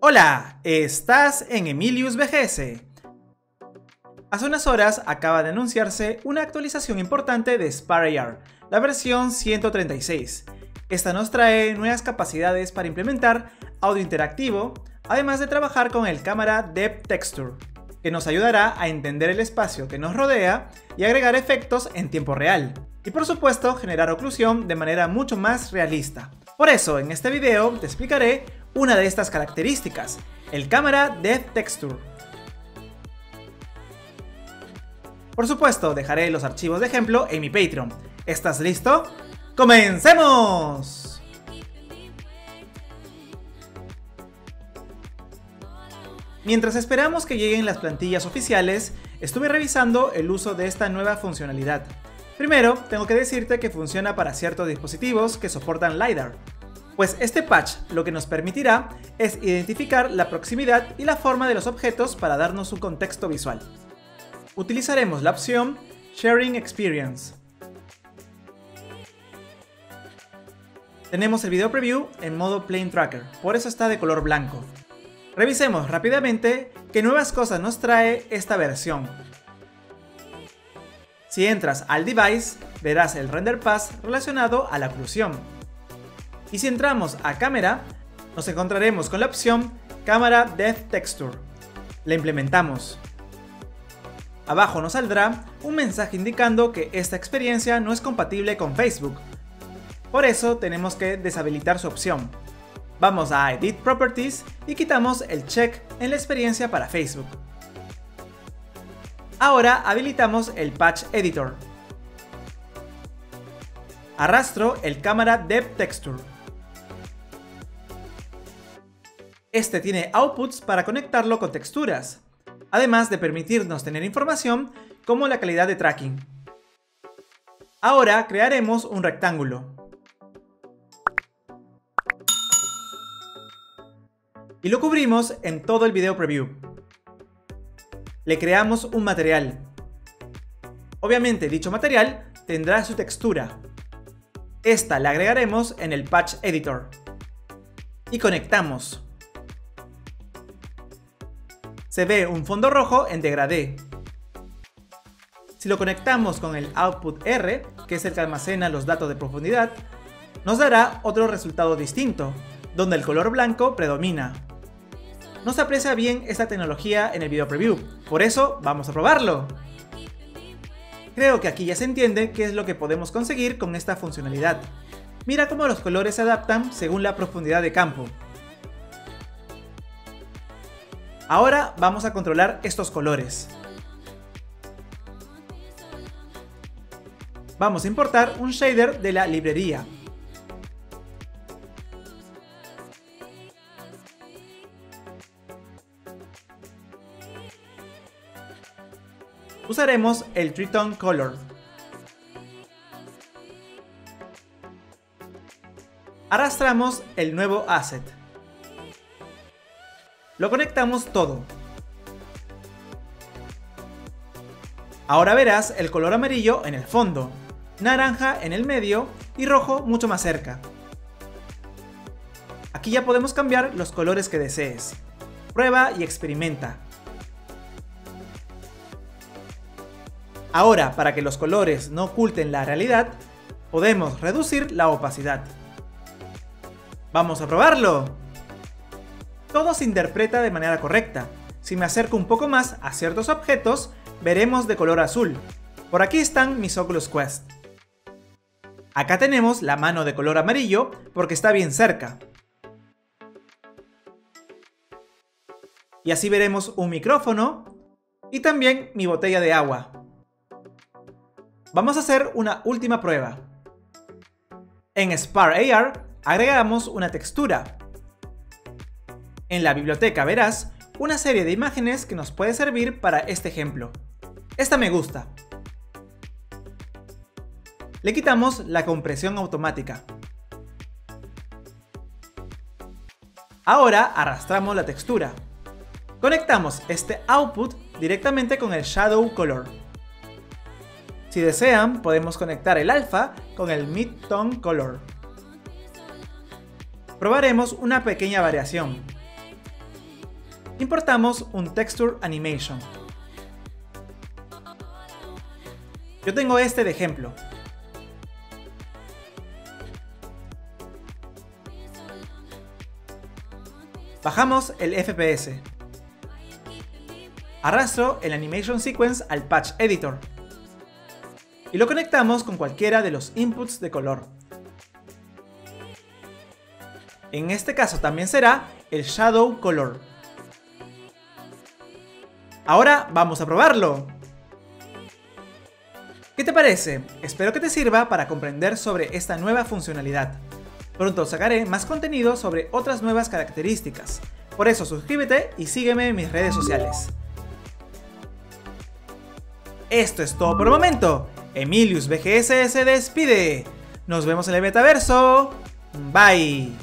Hola, estás en Emilius VGS. Hace unas horas acaba de anunciarse una actualización importante de Spar AR, la versión 136. Esta nos trae nuevas capacidades para implementar audio interactivo, además de trabajar con el Camera Depth Texture, que nos ayudará a entender el espacio que nos rodea y agregar efectos en tiempo real. Y por supuesto, generar oclusión de manera mucho más realista. Por eso, en este video te explicaré una de estas características, el Camera Depth Texture. Por supuesto, dejaré los archivos de ejemplo en mi Patreon. ¿Estás listo? ¡Comencemos! Mientras esperamos que lleguen las plantillas oficiales, estuve revisando el uso de esta nueva funcionalidad. Primero, tengo que decirte que funciona para ciertos dispositivos que soportan LiDAR. Pues este patch lo que nos permitirá es identificar la proximidad y la forma de los objetos para darnos un contexto visual. Utilizaremos la opción Sharing Experience. Tenemos el video preview en modo Plane Tracker, por eso está de color blanco. Revisemos rápidamente qué nuevas cosas nos trae esta versión. Si entras al device, verás el render path relacionado a la oclusión. Y si entramos a cámara, nos encontraremos con la opción Camera Depth Texture. La implementamos. Abajo nos saldrá un mensaje indicando que esta experiencia no es compatible con Facebook. Por eso tenemos que deshabilitar su opción. Vamos a Edit Properties y quitamos el check en la experiencia para Facebook. Ahora habilitamos el Patch Editor. Arrastro el Camera Depth Texture. Este tiene outputs para conectarlo con texturas, además de permitirnos tener información como la calidad de tracking. Ahora crearemos un rectángulo. Y lo cubrimos en todo el video preview. Le creamos un material. Obviamente dicho material tendrá su textura. Esta la agregaremos en el Patch Editor. Y conectamos. Se ve un fondo rojo en degradé. Si lo conectamos con el Output R, que es el que almacena los datos de profundidad, nos dará otro resultado distinto, donde el color blanco predomina. No se aprecia bien esta tecnología en el video preview, por eso vamos a probarlo. Creo que aquí ya se entiende qué es lo que podemos conseguir con esta funcionalidad. Mira cómo los colores se adaptan según la profundidad de campo. Ahora vamos a controlar estos colores. Vamos a importar un shader de la librería. Usaremos el Tritone Color. Arrastramos el nuevo asset. Lo conectamos todo. Ahora verás el color amarillo en el fondo, naranja en el medio y rojo mucho más cerca. Aquí ya podemos cambiar los colores que desees. Prueba y experimenta. Ahora, para que los colores no oculten la realidad, podemos reducir la opacidad. ¡Vamos a probarlo! Todo se interpreta de manera correcta. Si me acerco un poco más a ciertos objetos, veremos de color azul. Por aquí están mis Oculus Quest. Acá tenemos la mano de color amarillo porque está bien cerca. Y así veremos un micrófono y también mi botella de agua. Vamos a hacer una última prueba. En Spar AR agregamos una textura. En la biblioteca verás una serie de imágenes que nos puede servir para este ejemplo. Esta me gusta. Le quitamos la compresión automática. Ahora arrastramos la textura. Conectamos este output directamente con el Shadow Color. Si desean, podemos conectar el alfa con el Mid-Tone Color. Probaremos una pequeña variación. importamos un Texture Animation. Yo tengo este de ejemplo. Bajamos el FPS. Arrastro el Animation Sequence al Patch Editor. Y lo conectamos con cualquiera de los inputs de color. En este caso también será el Shadow Color. Ahora vamos a probarlo. ¿Qué te parece? Espero que te sirva para comprender sobre esta nueva funcionalidad. Pronto sacaré más contenido sobre otras nuevas características. Por eso suscríbete y sígueme en mis redes sociales. Esto es todo por el momento. Emilius VGS se despide. Nos vemos en el metaverso. Bye.